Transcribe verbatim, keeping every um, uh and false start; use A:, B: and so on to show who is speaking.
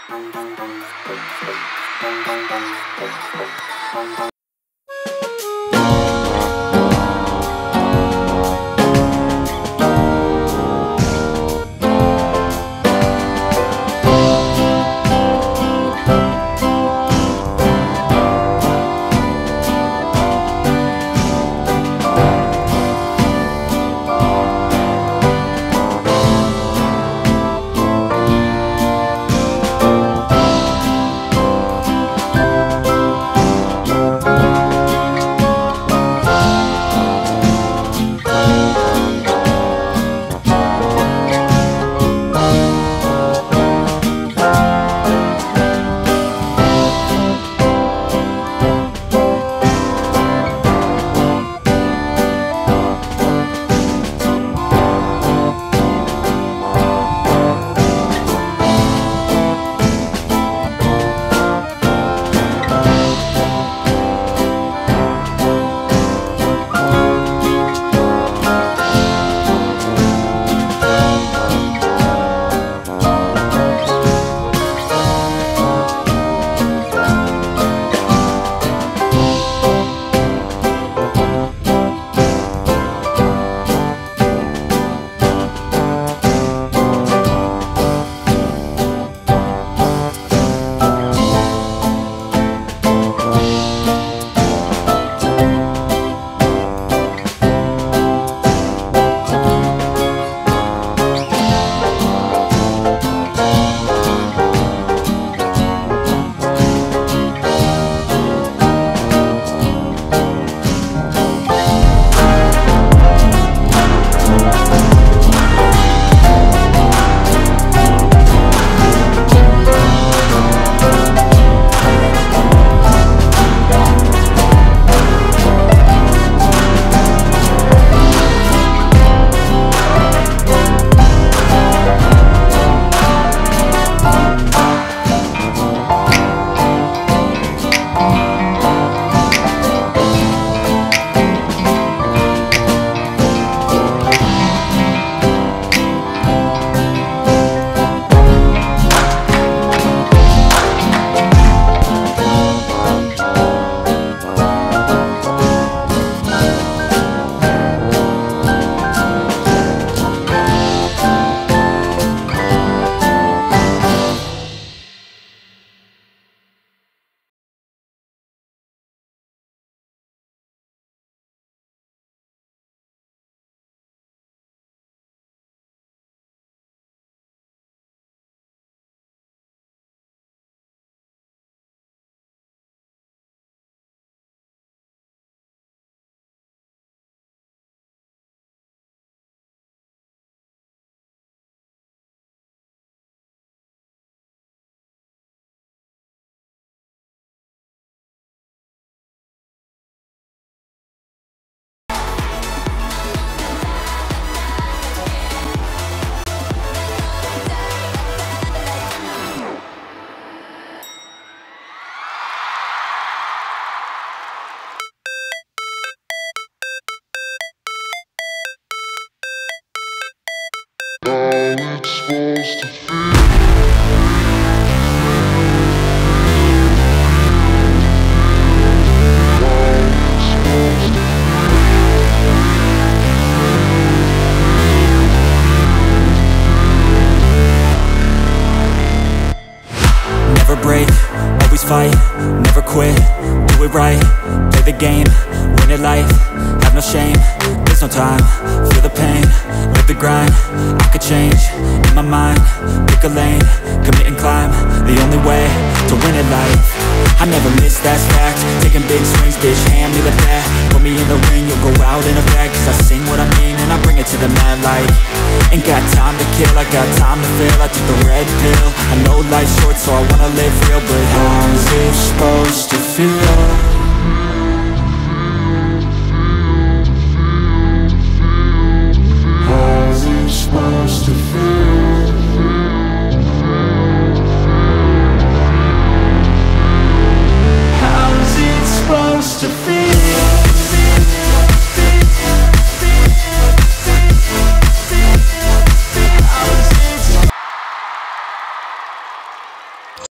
A: fight, never quit, do it right, play the game, win it life, have no shame, there's no time, feel the pain, live the grind, I could change, in my mind, pick a lane, commit and climb, the only way to win it life, I never miss, that's fact, taking big swings, bitch, hand me the bat, put me in the ring, you'll go out in a bag, cause I sing what I mean and I bring it to the mad light, ain't got time to kill, I got time to feel, I took the red pill, I know life's short so I wanna live real, but how's it supposed to feel?